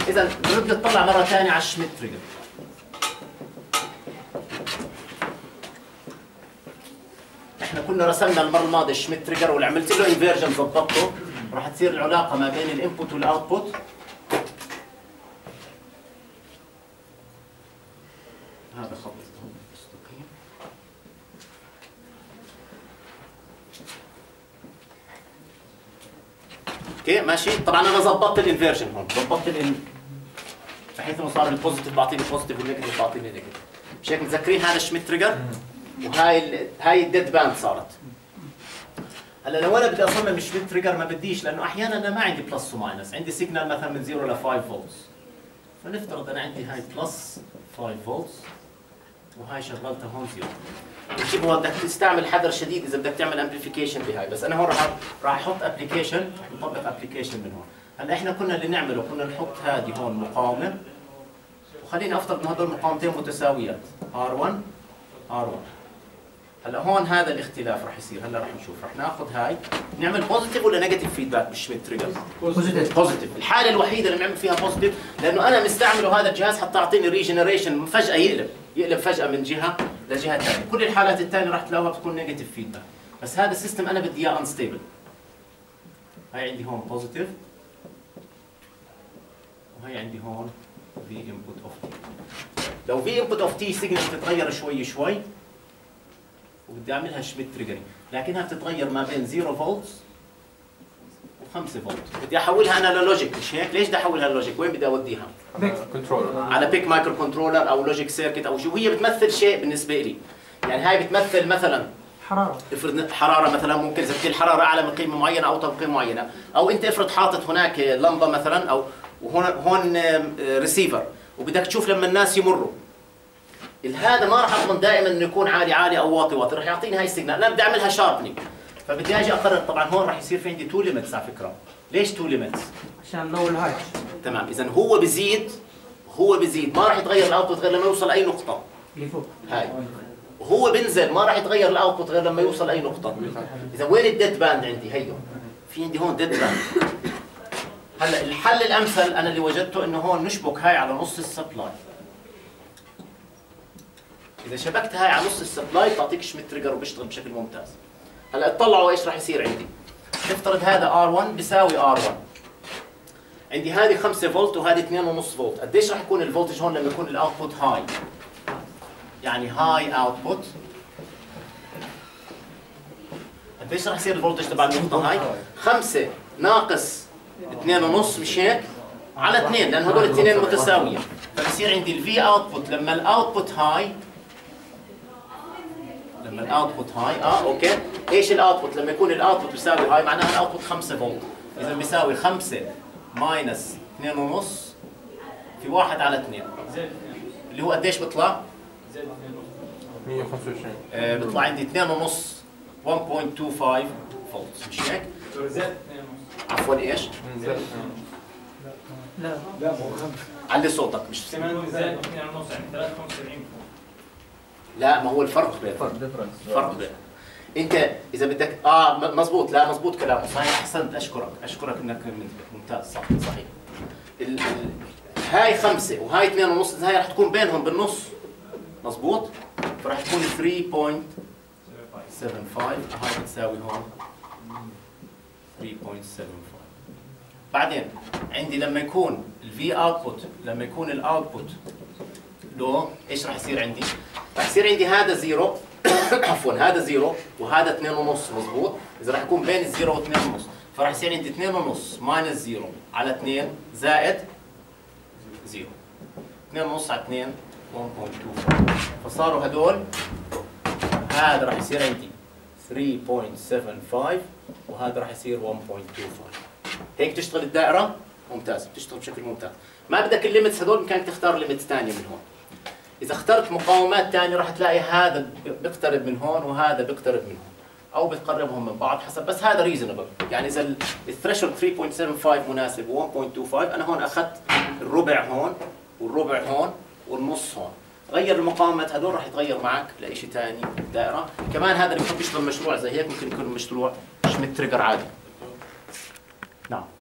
اذا بنرد نطلع مره ثانيه على الشميت تريجر. احنا كنا رسمنا المره الماضيه الشميت تريجر واللي عملت له انفيرجن ظبطته، راح تصير العلاقه ما بين الانبوت والاوتبوت. هذا خط مستقيم. اوكي ماشي. طبعا انا ظبطت الانفيرجن هون، ظبطت بحيث انه صار البوزيتيف بعطيني بوزيتيف والنيجاتيف بعطيني نيجاتيف. مش هيك متذكرين هذا الشميت تريجر؟ وهاي الديد باند صارت. هلا لو انا بدي اصمم الشميت تريجر ما بديش، لانه احيانا انا ما عندي بلس وماينس، عندي سيجنال مثلا من 0 ل 5 فولتس. فنفترض انا عندي هاي بلس 5 فولتس وهاي شغلتها هون 0. بجيب هون بدك تستعمل حذر شديد اذا بدك تعمل امبليفيكيشن بهاي، بس انا هون راح احط ابلكيشن، راح نطبق ابلكيشن من هون. هلا احنا كنا اللي نعمله كنا نحط هذه هون مقاومه، وخليني افترض انه هدول مقاومتين متساويات R1 R1. هلا هون هذا الاختلاف راح يصير. هلا راح نشوف، راح ناخذ هاي نعمل بوزيتيف ولا نيجاتيف فيدباك بالشميت تريجر؟ بوزيتيف. الحاله الوحيده اللي بنعمل فيها بوزيتيف لانه انا مستعمله هذا الجهاز حتى يعطيني ريجنريشن، فجاه يقلب فجاه من جهه لجهه ثانيه. كل الحالات الثانيه راح تلاقوها بتكون نيجاتيف فيدباك، بس هذا السيستم انا بدي اياه انستيبل. هاي عندي هون بوزيتيف وهي عندي هون في انبوت اوف تي. لو في انبوت اوف تي سيجنال بتتغير شوي وبدي اعملها شميت تريجرينج، لكنها بتتغير ما بين 0 فولت و5 فولت. بدي احولها انا للوجيك، مش هيك؟ ليش بدي احولها للوجيك؟ وين بدي اوديها؟ على بيك مايكرو كنترولر او لوجيك سيركت او شيء، وهي بتمثل شيء بالنسبه لي. يعني هاي بتمثل مثلا حراره. افرض حراره مثلا، ممكن اذا الحراره اعلى من قيمه معينه او اوطى من قيمه معينه، او انت افرض حاطط هناك لمبه مثلا، او هون ريسيفر وبدك تشوف لما الناس يمروا. هذا ما راح اضمن دائما انه يكون عالي او واطي، راح يعطيني هاي السيجنال، انا بدي اعملها شاربنينج. فبدي اجي اقرر. طبعا هون راح يصير في عندي تو ليميتس على فكره. ليش تو ليميتس؟ عشان لو الهاي. تمام. اذا هو بزيد ما راح يتغير الاوتبوت غير لما يوصل اي نقطه اللي فوق هاي. وهو بنزل ما راح يتغير الاوتبوت غير لما يوصل اي نقطه. اذا وين الديد باند عندي؟ هيو في عندي هون ديد باند. هلا الحل الامثل انا اللي وجدته انه هون نشبك هاي على نص السبلاي. اذا شبكت هاي على نص السبلاي تعطيك شميت تريجر وبيشتغل بشكل ممتاز. هلا اطلعوا ايش راح يصير عندي. نفترض هذا R1 بيساوي R1. عندي هذه 5 فولت وهذه 2.5 فولت. قديش راح يكون الفولتج هون لما يكون الاوتبوت هاي؟ يعني هاي اوتبوت. قديش راح يصير الفولتج تبع النقطة هاي؟ 5 ناقص 2.5 مش هيك؟ على 2 لأن هدول الاثنين متساويين. فبصير عندي الفي اوتبوت لما الاوتبوت هاي، اوكي، ايش الاوتبوت؟ لما يكون الاوتبوت بيساوي هاي معناها الاوتبوت 5 فولت. إذا بيساوي 5 ماينس 2.5 في 1 على 2 اللي هو قديش بيطلع؟ 125. بيطلع عندي 2.5 1.25 فولت مش هيك؟ عفوا ايش؟ لا مو 5. علي صوتك مش زائد 2.5 يعني 375. لا ما هو الفرق بين الفرق بين انت اذا بدك مزبوط. لا مزبوط كلامك صحيح. احسنت. اشكرك انك ممتاز. صح صحيح. هاي 5 وهاي 2.5، هاي راح تكون بينهم بالنص. مزبوط. فراح تكون 3.75 وهاي بتساوي هون 3.75. بعدين عندي لما يكون الفي اوتبوت، لما يكون الاوتبوت لو، ايش راح يصير عندي؟ راح يصير عندي هذا زيرو عفوا هذا زيرو وهذا 2.5. مضبوط. اذا راح يكون بين الزيرو و2.5 فراح يصير عندي 2.5 ماينس زيرو على 2 زائد زيرو. 2.5 على 2 1.25. فصاروا هدول، هذا راح يصير عندي 3.75 وهذا راح يصير 1.25. هيك تشتغل الدائرة ممتاز، بتشتغل بشكل ممتاز. ما بدك الليمتس هدول، بإمكانك تختار ليمتس ثانية من هون. إذا اخترت مقاومات ثانية راح تلاقي هذا بيقترب من هون وهذا بيقترب من هون، أو بتقربهم من بعض حسب، بس هذا ريزونبل. يعني إذا الثريشولد 3.75 مناسب و 1.25، أنا هون أخذت الربع هون والربع هون والنص هون. غير المقاومات هذول راح يتغير معك لشيء ثاني بالدائرة. كمان هذا اللي بحب يشتغل مشروع زي هيك ممكن يكون مشروع شميت تريجر عادي. نعم.